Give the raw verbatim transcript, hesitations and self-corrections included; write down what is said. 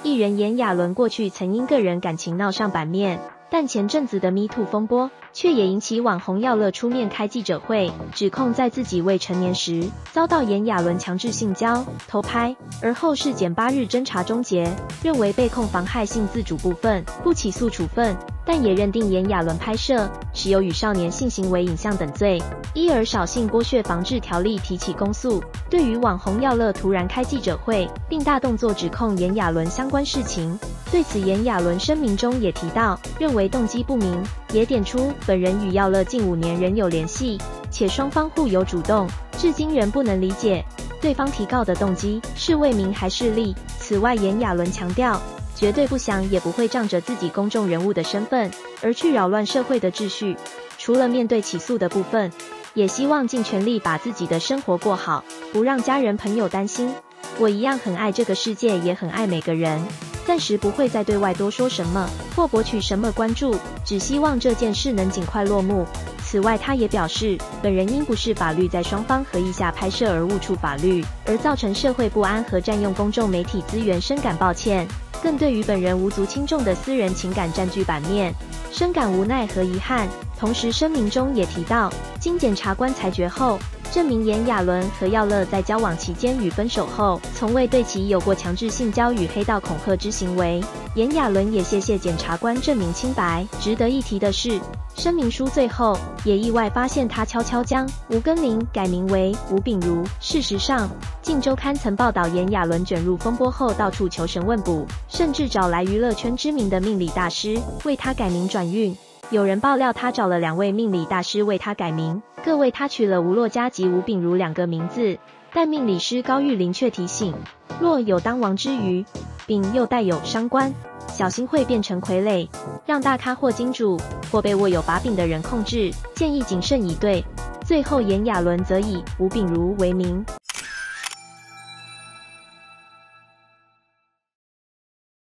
艺人炎亚纶过去曾因个人感情闹上版面，但前阵子的 Me Too 风波却也引起网红耀乐出面开记者会，指控在自己未成年时遭到炎亚纶强制性交、偷拍，而后事检八日侦查终结，认为被控妨害性自主部分，不起诉处分，但也认定炎亚纶拍摄、持有与少年性行为影像等罪，依儿少性剥削防治条例提起公诉。对于网红耀乐突然开记者会，并大动作指控炎亚纶相关事情，对此炎亚纶声明中也提到，认为动机不明，也点出本人与耀乐近五年仍有联系，且双方互有主动，至今仍不能理解对方提告的动机是为名还是利。此外，炎亚纶强调，绝对不想也不会仗着自己公众人物的身份而去扰乱社会的秩序。除了面对起诉的部分，也希望尽全力把自己的生活过好，不让家人朋友担心。我一样很爱这个世界，也很爱每个人，暂时不会再对外多说什么或博取什么关注，只希望这件事能尽快落幕。此外，他也表示，本人因不是法律在双方合意下拍摄而误触法律，而造成社会不安和占用公众媒体资源，深感抱歉，更对于本人无足轻重的私人情感占据版面，深感无奈和遗憾。同时声明中也提到，经检察官裁决后，证明炎亚纶和耀乐在交往期间与分手后，从未对其有过强制性交与黑道恐吓之行为。炎亚纶也谢谢检察官证明清白。值得一提的是，声明书最后也意外发现他悄悄将吴根玲改名为吴秉如。事实上，《镜周刊》曾报道炎亚纶卷入风波后到处求神问卜，甚至找来娱乐圈知名的命理大师为他改名转运。有人爆料他找了两位命理大师为他改名，各为他取了吴若嘉及吴秉如两个名字，但命理师高玉玲却提醒，若有当王之余，秉又带有伤官，小心会变成傀儡，让大咖或金主或被握有把柄的人控制，建议谨慎以对。最后炎亚纶则以吴秉如为名，